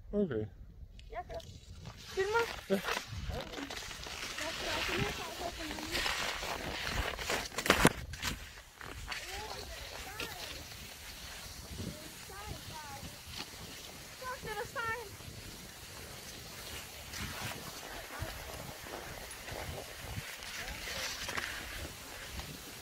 Okay. Jeg kører. Film mig. Ja. Jeg skal også med.